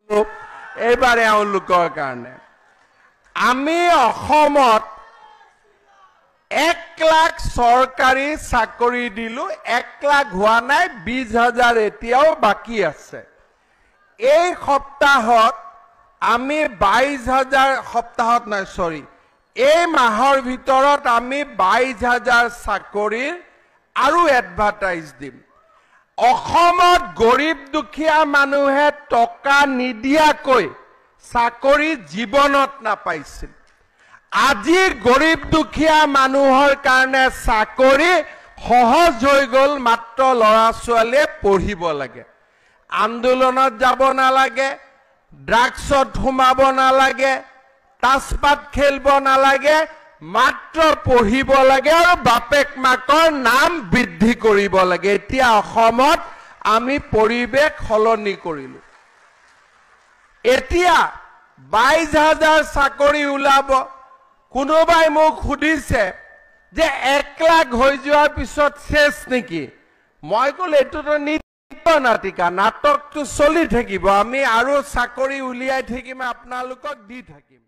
এইবাৰ এওঁলোকৰ কাৰণে আমি অসমত 1 লাখ চৰকাৰী চাকৰি দিলো 1 লাখ হোৱা নাই 20,000 এতিয়াও বাকি আছে এই সপ্তাহত আমি 22,000 সপ্তাহত নাই সৰি এই মাহৰ ভিতৰত আমি 22,000 চাকৰিৰ আৰু এডভাৰটাইজ দিম অসমত গৰীব দুখীয়া মানুহে টকা নিদিয়াকৈ চাকৰি জীৱনত নাপাইছিল আজি গৰীব দুখীয়া মানুহৰ কাৰণে চাকৰি সহজ হৈ গল মাত্ৰ লৰা ছোৱালীয়ে পঢ়িব লাগে আন্দোলনত যাব নালাগে ড্ৰাগছত সোমাব নালাগে তাসপাত খেলব নালাগে মাত্ৰ পঢ়িব লাগে আৰু বাপেক মাকৰ নাম বৃদ্ধি কৰিব লাগে এতিয়া অসমত আমি পৰিবেশ সলনি কৰিলো এতিয়া 22,000 চাকৰি ওলাব কোনোবাই মোক সুধিছে যে 1 লাখ হৈ যোৱাৰ পিছত শেষ নেকি মই কল এটোতো নিত্য নাটিকা নাটকটো চলি থাকিব আমি আৰু চাকৰি উলিয়াই থাকিম আপোনালোকক দি থাকিম